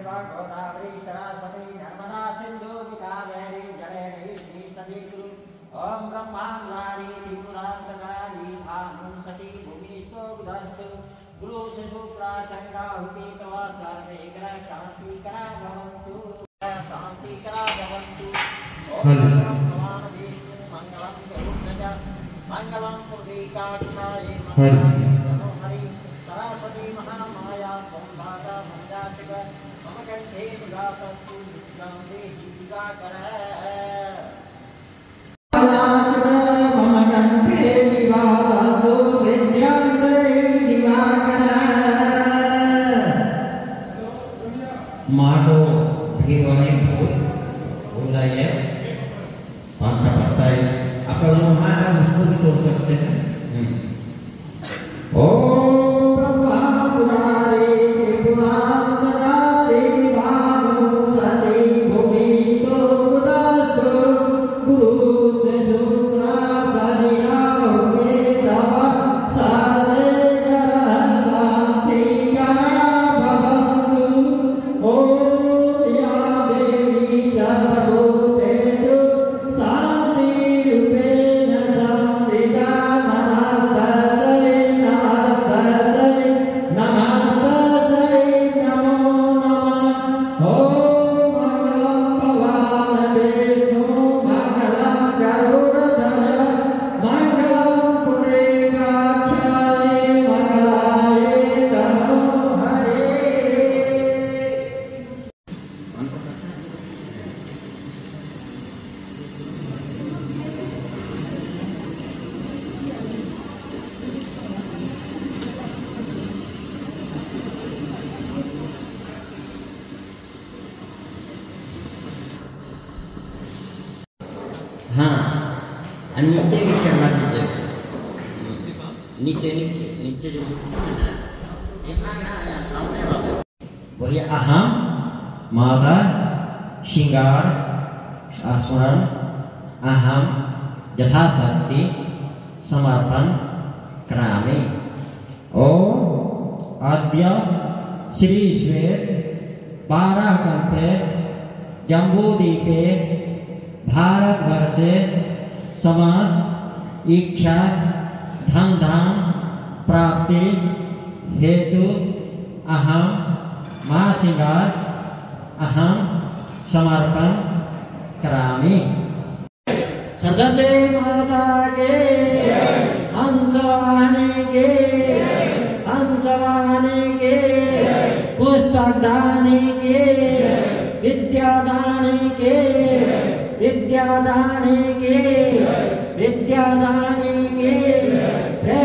गंगा गोदावरी सरस्वती नर्मदा सिंधु कावेरी जलेस्मिन् सन्निधिं ओम ब्रह्मांडारी त्रिपुरांतकारी भानुं सती भूमिस्थो बुधस्तु गुरु शुक्रा चंद्राहुति तवा सर्वे ग्रह शांति करा भवन्तु शांति करा भवन्तु ओम भगवान विष्णु मंगलम गरुड़ध्वज मंगलम पुरीकाक्षाय मंगलम हरि सरस्वती महामाया संभागा मंदाचक मम कंठे निवासस्तु विद्यां देहि दिवाकर मम कंठे निवासस्तु विद्यां देहि दिवाकर माडो भीरोने बोला ये पांच पत्ता है आप वहाँ उसको भी तोड़ सकते हैं ओम ब्रह्मा पुरारी त्रिपुरांतकारी भानु सती भूमिस्थो बुधस्तु गुरु से शुक्रा शनिराहुते तवा सर्वे ग्रह शांति करा भवन्तु ओम या देवी सर्वभूतेषु शान्तिरूपेण संस्थिता नमस्तस्यै नमस्तस्यै नमो नमः ओम मंगलम भगवान विष्णु मंगलम गरुड़ध्वज मंगलम पुण्डरीकाक्षाय मंगलाय नमो हरे हाँ नीचे भी चढ़ना दीजिए नीचे नीचे नीचे जो वही अहम माता श्रृंगार स्मरण अहम यथाशक्ति समर्पण करामि ओम अद्य श्री श्वेत 12 कंठे जम्बूद्वीपे भारतवर्षे समस्त इच्छा धन धाम प्राप्ति हेतु अहम मां श्रृंगार अहम समर्पण करामि सरस्वती माता के हंसवाहिनी के पुस्तकदानी के विद्यादानी के विद्यादानी के